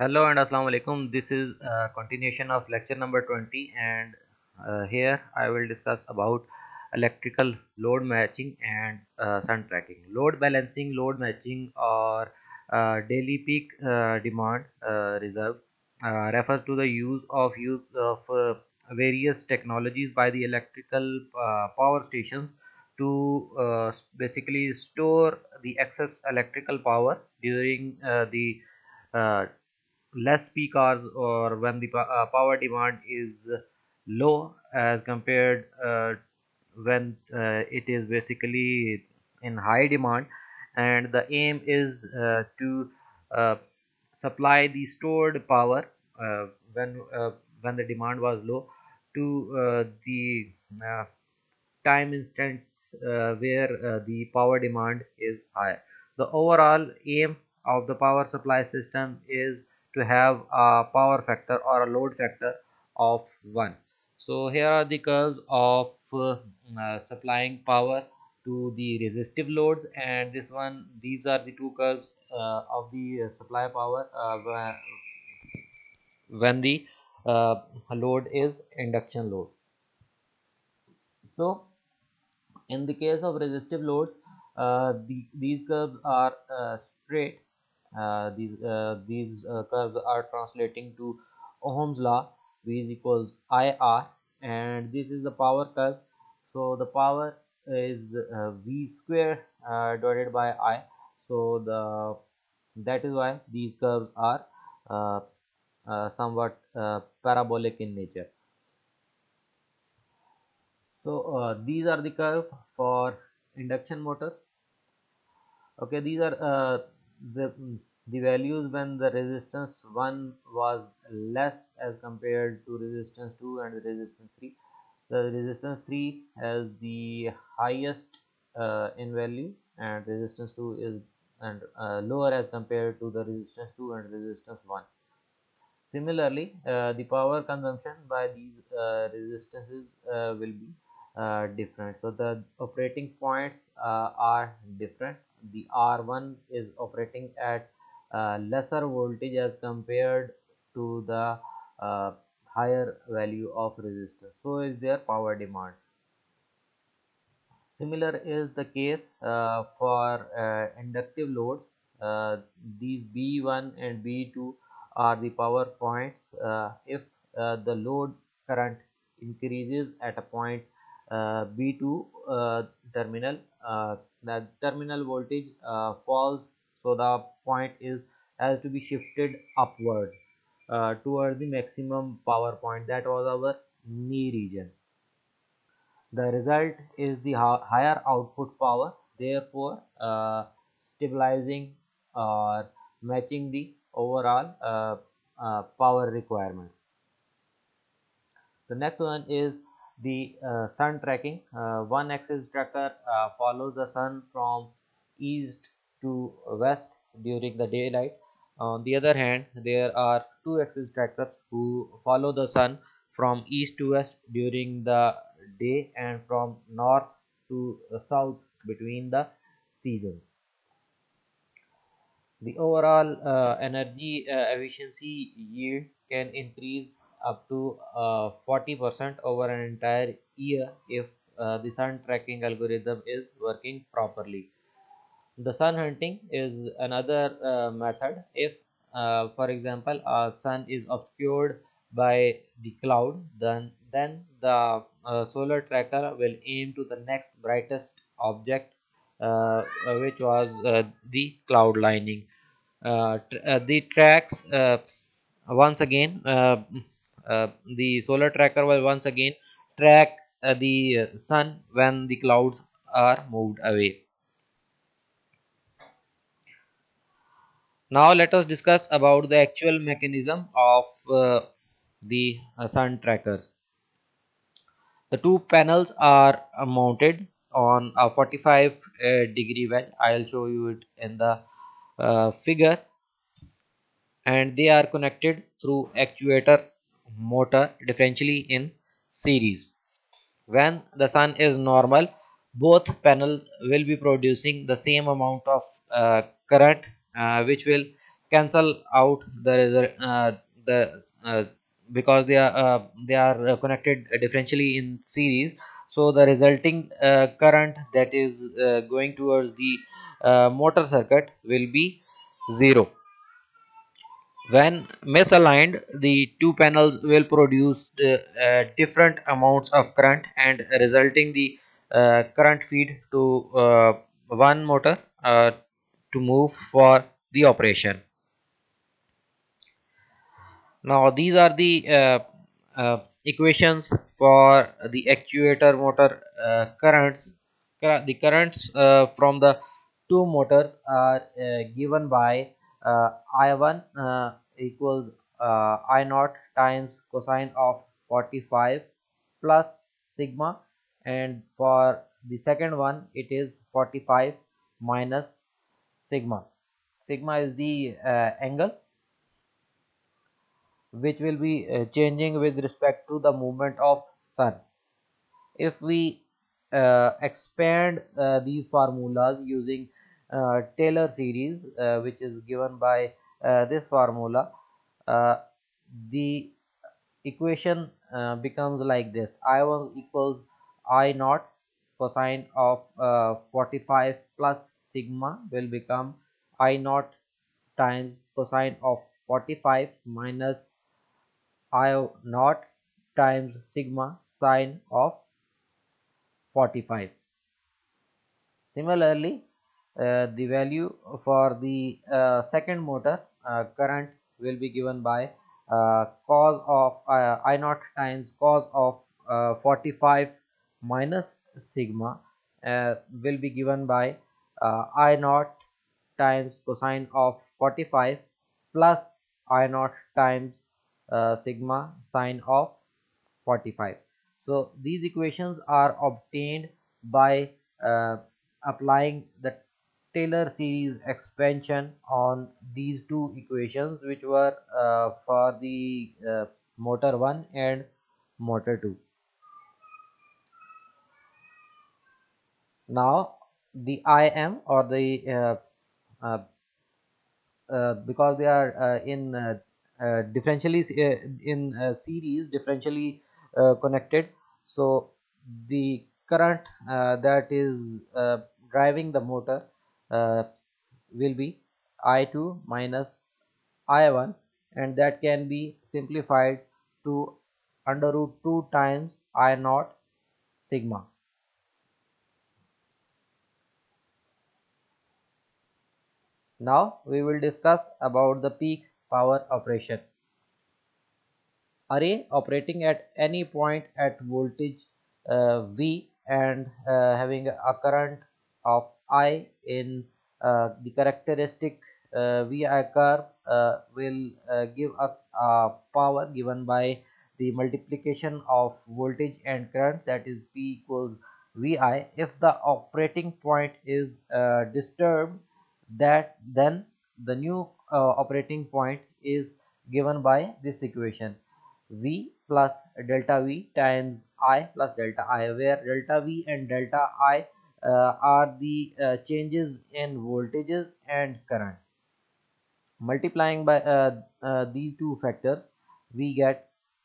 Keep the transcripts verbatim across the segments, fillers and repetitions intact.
Hello and Assalamu alaikum. This is a continuation of lecture number twenty, and uh, here I will discuss about electrical load matching and uh, sun tracking. Load balancing, load matching, or uh, daily peak uh, demand uh, reserve uh, refers to the use of use of uh, various technologies by the electrical uh, power stations to uh, basically store the excess electrical power during uh, the uh, less peak hours, or when the uh, power demand is low as compared uh, when uh, it is basically in high demand. And the aim is uh, to uh, supply the stored power uh, when uh, when the demand was low to uh, the uh, time instants uh, where uh, the power demand is high. The overall aim of the power supply system is to have a power factor or a load factor of one. So here are the curves of uh, uh, supplying power to the resistive loads, and this one these are the two curves uh, of the uh, supply power uh, when the uh, load is induction load. So in the case of resistive loads, uh, the, these curves are uh, straight. Uh, these uh, these uh, curves are translating to Ohm's law. V is equals I R, and this is the power curve. So the power is uh, V square uh, divided by I. So the that is why these curves are uh, uh, somewhat uh, parabolic in nature. So uh, these are the curve for induction motor. Okay, these are uh, the the values when the resistance one was less as compared to resistance two and resistance three. The resistance three has the highest uh, in value, and resistance two is and uh, lower as compared to the resistance two and resistance one. Similarly, uh, the power consumption by these uh, resistances uh, will be uh, different. So the operating points uh, are different. The R one is operating at uh, lesser voltage as compared to the uh, higher value of resistance. So is their power demand. Similar is the case uh, for uh, inductive loads. Uh, these B one and B two are the power points. Uh, if uh, the load current increases at a point uh, B two uh, terminal, uh, the terminal voltage uh, falls, so the point is has to be shifted upward uh, towards the maximum power point. That was our knee region. The result is the higher output power, therefore uh, stabilizing or matching the overall uh, uh, power requirements. The next one is the uh, sun tracking. Uh, one axis tracker uh, follows the sun from east to west during the daylight. On the other hand, there are two axis trackers who follow the sun from east to west during the day and from north to south between the seasons. The overall uh, energy uh, efficiency yield can increase up to uh, forty percent over an entire year if uh, the sun tracking algorithm is working properly. The sun hunting is another uh, method. If, uh, for example, a sun is obscured by the cloud, then then the uh, solar tracker will aim to the next brightest object, uh, uh, which was uh, the cloud lining. Uh, tr- uh, the tracks uh, once again uh, uh, the solar tracker will once again track uh, the uh, sun when the clouds are moved away. Now let us discuss about the actual mechanism of uh, the uh, sun trackers. The two panels are uh, mounted on a forty-five uh, degree wedge. I'll show you it in the uh, figure, and they are connected through actuator motor differentially in series. When the sun is normal, both panels will be producing the same amount of uh, current, uh, which will cancel out the result, uh, the uh, because they are uh, they are uh, connected differentially in series. So the resulting uh, current that is uh, going towards the uh, motor circuit will be zero. When misaligned, the two panels will produce the, uh, different amounts of current, and resulting the uh, current feed to uh, one motor uh, to move for the operation. Now these are the uh, uh, equations for the actuator motor uh, currents. Cur- The currents uh, from the two motors are uh, given by uh, I one uh, equals uh, I naught times cosine of forty-five plus sigma, and for the second one it is forty-five minus sigma. Sigma is the uh, angle which will be uh, changing with respect to the movement of sun. If we uh, expand uh, these formulas using uh, Taylor series, uh, which is given by uh, this formula, uh, the equation uh, becomes like this: I one equals I naught cosine of uh, forty-five plus sigma will become I naught times cosine of forty-five minus I naught times sigma sine of forty-five. Similarly, uh, the value for the uh, second motor uh, current will be given by uh, cos of uh, I naught times cos of uh, forty-five minus sigma uh, will be given by uh, I naught times cosine of forty-five plus I naught times uh, sigma sine of forty-five. So these equations are obtained by uh, applying the Taylor series expansion on these two equations, which were uh, for the uh, motor one and motor two. Now the I M, or the uh, uh, uh, because they are uh, in uh, uh, differentially uh, in uh, series differentially uh, connected, so the current uh, that is uh, driving the motor uh, will be I two minus I one, and that can be simplified to under root two times I naught sigma. Now we will discuss about the peak power operation. Array operating at any point at voltage uh, V and uh, having a current of I in uh, the characteristic uh, V I curve uh, will uh, give us a power given by the multiplication of voltage and current, that is P equals V I. If the operating point is uh, disturbed, that then the new uh, operating point is given by this equation: V plus delta V times I plus delta I, where delta V and delta I uh, are the uh, changes in voltages and current. Multiplying by uh, uh, these two factors, we get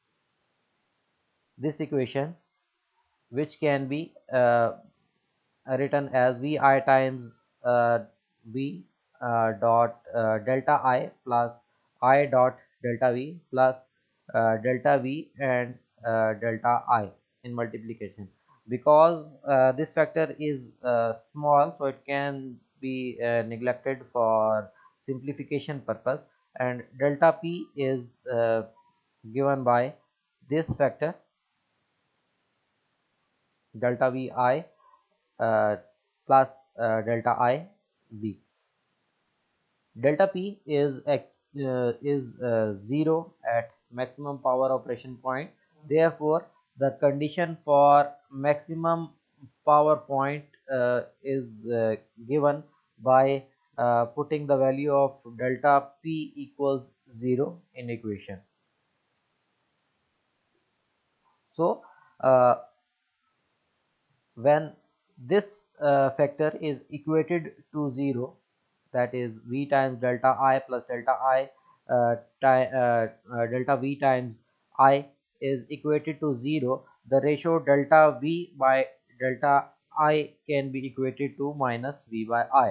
this equation, which can be uh, written as Vi times uh, V uh, dot uh, delta I plus I dot delta V plus uh, delta V and uh, delta I in multiplication. Because uh, this factor is uh, small, so it can be uh, neglected for simplification purpose, and delta P is uh, given by this factor delta Vi uh, plus uh, delta I V. Delta P is uh, is uh, zero at maximum power operation point. Therefore, the condition for maximum power point uh, is uh, given by uh, putting the value of delta P equals zero in equation. So, uh, when this uh, factor is equated to zero, that is V times delta I plus delta I uh, ti- uh, uh, delta V times I is equated to zero, the ratio delta V by delta I can be equated to minus V by I.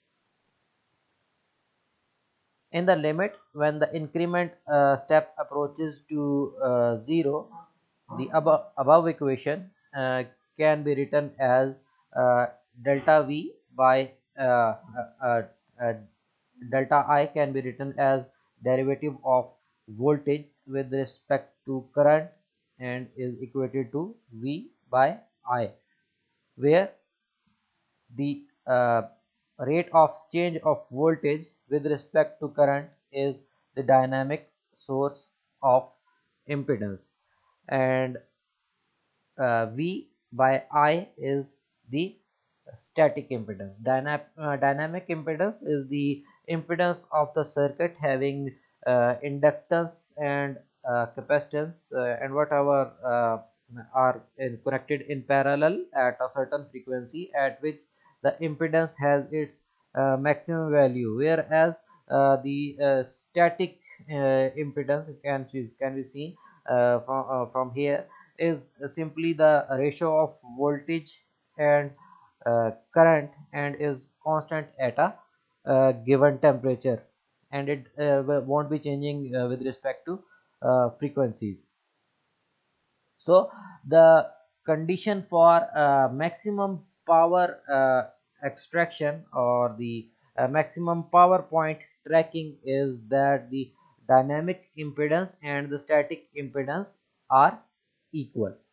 In the limit, when the increment uh, step approaches to uh, zero, the above, above equation uh, can be written as uh, delta V by uh, uh, uh, uh, delta I can be written as derivative of voltage with respect to current and is equated to V by I, where the uh, rate of change of voltage with respect to current is the dynamic source of impedance, and uh, V by I is the static impedance. Dyna uh, dynamic impedance is the impedance of the circuit having uh, inductance and uh, capacitance uh, and whatever uh, are in, connected in parallel at a certain frequency at which the impedance has its uh, maximum value, whereas uh, the uh, static uh, impedance can can be seen uh, from uh, from here is simply the ratio of voltage and uh, current and is constant at a uh, given temperature, and it uh, won't be changing uh, with respect to uh, frequencies. So the condition for uh, maximum power uh, extraction or the uh, maximum power point tracking is that the dynamic impedance and the static impedance are equal.